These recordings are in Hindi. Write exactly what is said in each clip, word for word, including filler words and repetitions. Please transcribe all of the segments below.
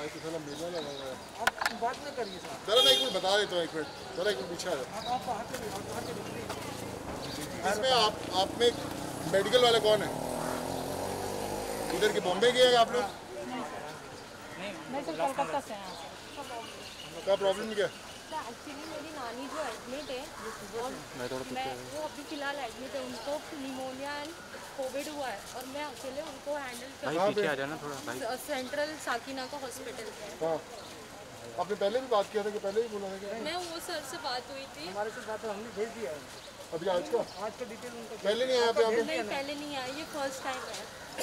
आज तो साला मेला लगा हुआ है। आप बात नहीं करिए साहब। जरा मैं एक मिनट बता देता हूँ, एक मिनट जरा एक मिनट पीछे आ जाओ। इसमें आप आप में मेडिकल वाले कौन है? इधर के बॉम्बे के हैं आप लोग? मैं तो कोलकाता से हैं। क्या प्रॉब्लम क्या? एक्चुअली मेरी नानी जो एडमिट है और मैं वो अभी फिलहाल एडमिट है, उनको निमोनिया एंड कोविड हुआ है और मैं अकेले उनको हैंडल कर भाई पीछे आ जाना थोड़ा भाई। सेंट्रल साकिना का हॉस्पिटल है। हाँ, आपने पहले भी बात किया था कि पहले ही बोला था कि मैं वो सर से बात हुई थी, हमारे से बात हमने भेज दिया है अभी आज का आज का डिटेल उनको। पहले नहीं आया पे आप? नहीं पहले नहीं आया, ये फर्स्ट टाइम है।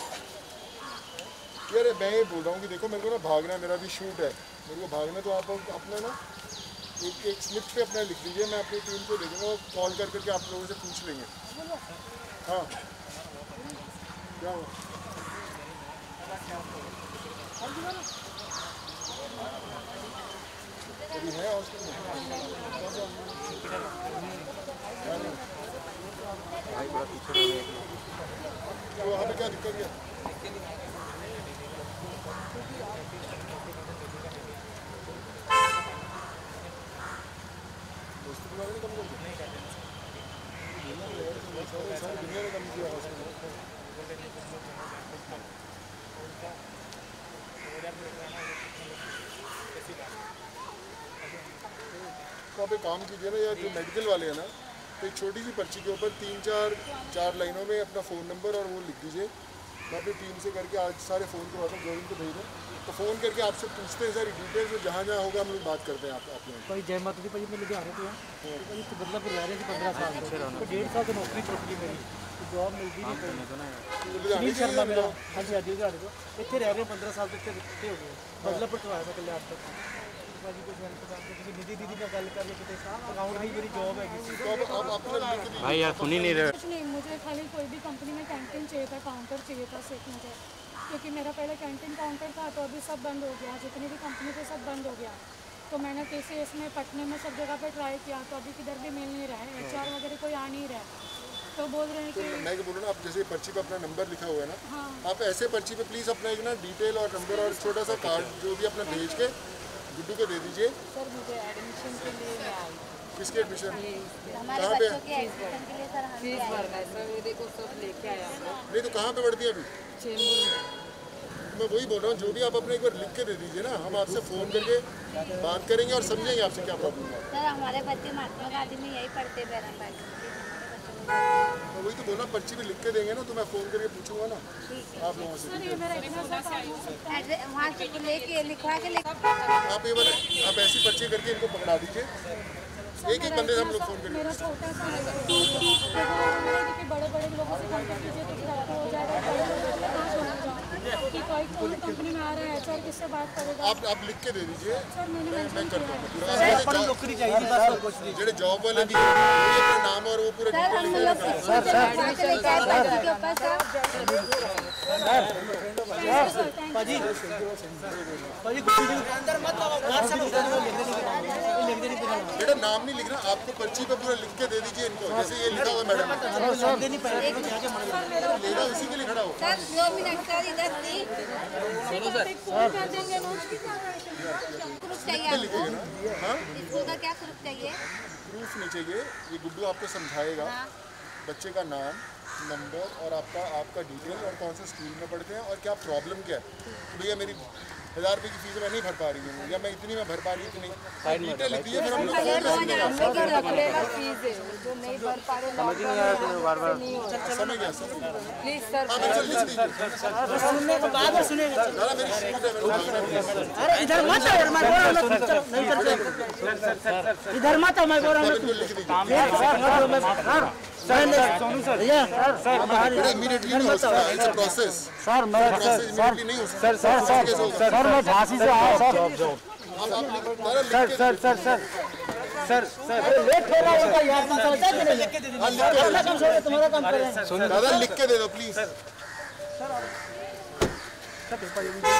यार मैं ये बोल रहा हूँ कि देखो मेरे को ना भागना है, मेरा भी शूट है, मेरे को भागना है, तो आप अपना ना एक एक स्लिप पे अपना लिख लीजिए, मैं अपनी टीम को देखूँगा और कॉल कर करके आप लोगों से पूछ लेंगे। हाँ क्या हुआ? अभी है हॉस्पिटल में? भाई बड़ा पीछे रह गया। तो वहाँ पे क्या दिक्कत है? हॉस्पिटल वाले ने कम कर दिया? सारी दुनिया ने कम किया हॉस्पिटल। तो आप एक काम कीजिए ना यार, जो मेडिकल वाले हैं ना, तो एक छोटी सी पर्ची के ऊपर तीन चार चार लाइनों में अपना फ़ोन नंबर और वो लिख दीजिए। मैं अपनी टीम से करके आज सारे फ़ोन करवाता हूँ, गोविंद को भेज दूँ, तो फ़ोन करके आपसे पूछते हैं सारी डिटेल्स, जहाँ जहाँ होगा हम लोग बात करते हैं आप आप लोग। भाई जय माता दी भाई, मैं लुधियाने तो भाई तो बदलापुर रह रहे थे पंद्रह साल से, तो डेढ़ साल से नौकरी छूट गई मेरी, तो जॉब मिलती नहीं कहीं। सुनील शर्मा मेरा, हाँ जी हाँ जी लुधियाने को इतने रह रहे हैं पंद्रह साल तक इतने हो गए। बदलापुर तो आया था कल्याण तक भाजी को किसी निधि दीदी का गल कर कितने अकाउंट भी मेरी जॉब है भाई यार सुन ही नहीं रहे। कुछ नहीं, मुझे खाली कोई भी कंपनी में कैंटीन चाहिए था, काउंटर चाहिए था सिर्फ मुझे, क्योंकि मेरा पहले कैंटीन काउंटर था तो अभी सब बंद हो गया, जितनी भी कंपनी थे सब बंद हो गया। तो मैंने टीसीएस में पटने में सब जगह पे ट्राई किया, तो अभी किधर भी मिल नहीं रहा है, एचआर वगैरह कोई आ नहीं रहा है, तो बोल रहे हैं कि मैं बोल रहा हूँ आप जैसे पर्ची पे अपना नंबर लिखा हुआ है ना, हाँ आप ऐसे पर्ची पे प्लीज़ अपना एक ना डिटेल और नंबर और छोटा सा कार्ड जो भी अपना भेज के गुड्डू को दे दीजिए। सर मुझे एडमिशन के लिए मैं आई, किसके एडमिशन? हमारे कहाँ पे? बच्चों के एडमिशन के लिए सर हम फीस भरना है सर, मेरे को सब लेके आया। नहीं तो कहाँ पे पढ़ती है अभी? चेंबूर में। मैं वही बोल रहा हूँ, जो भी आप अपने एक बार लिख के दे दीजिए ना, हम आपसे फ़ोन करके बात करेंगे और समझेंगे आपसे क्या प्रॉब्लम है। सर हमारे बच्चे महात्मा गांधी में यही पढ़ते बैरम भाई। मैं वही तो बोला, पर्ची भी लिख के देंगे ना, तो मैं फ़ोन करके पूछूंगा ना आप लोगों से। सर ये मेरा इतना सा काम हो सकता है। वहाँ से लेके लिखवा के लेके आप ये वाले आप ऐसी पर्ची करके इनको पकड़ा दीजिए, एक एक बंदे से हम लोग फ़ोन करेंगे। मेरा छोटा सा है, क्योंकि बड़े बड़े लोगों से कॉन्टेक्ट कीजिए तो फिर आपको हो जाएगा, बड़े लोगों से कहाँ छोड़ना जाऊँ कि कोई कौन कंपनी में आ रहा है, एचआर किससे बात करेगा। आप आप लिख के दे दीजिए, सर मैंने मैं मेंशन कर किया है। दूँगा। नौकरी चाहिए बस और कुछ नहीं। जो जॉब वाले भी अपना नाम और वो पूरा सर हम डिटेल लोग लिख सर सर के ऊपर सर भाजी भाजी अंदर मत आओ, बाहर से लिख देनी पड़ेगा। बेटा नाम नहीं लिखना, आपको पर्ची पे पूरा लिख के दे दीजिए इनको, जैसे ये लिखा हुआ मैडम समझ नहीं पाएगा लेगा उसी के लिए खड़ा हो। सर दो मिनट सर इधर दी कर देंगे नोट की क्या प्रूफ चाहिए लिखिएगा ना, हाँ स्कूल का क्या प्रूफ चाहिए? प्रूफ नहीं चाहिए, ये गुड्डू आपको समझाएगा बच्चे का नाम नंबर और आपका आपका डिटेल और कौन से स्कूल में पढ़ते हैं और क्या प्रॉब्लम क्या है। भैया मेरी हज़ार रुपये की फीस मैं नहीं भर पा रही हूँ, या मैं इतनी में भर पा रही हूँ इतनी डिटेल लिख दीजिए, फिर हम लोग जो नहीं भर पा रहे समझ नहीं आया तो बार बार समझ गया समझ गया। प्लीज सर हाँ मैं लिख दीजिए, सुनने के बाद में सुनेगा। ज़्यादा मेरी शूट है, मेरे को भागना भी है। अरे इधर मत आओ यार, मैं बोल रहा हूं नहीं करते। इधर मत आओ, मैं बोल रहा हूं बिल्कुल लिख दीजिए। सर सोनू सर भैया सर इमीडिएटली नहीं हो सकता, इट्स अ प्रोसेस। सर मैं प्रोसेस इमीडिएटली नहीं हो सकता। सर सर सर सर मैं झांसी से आया सर आप आप लिख- दादा लिख सर के sir sir sir sir sir late हो रहा होगा यार, तुम चलते कि नहीं? हाँ, लिख के दे अपना काम छोड़ के तुम्हारा काम करें। दो। दादा लिख के दे दो प्लीज।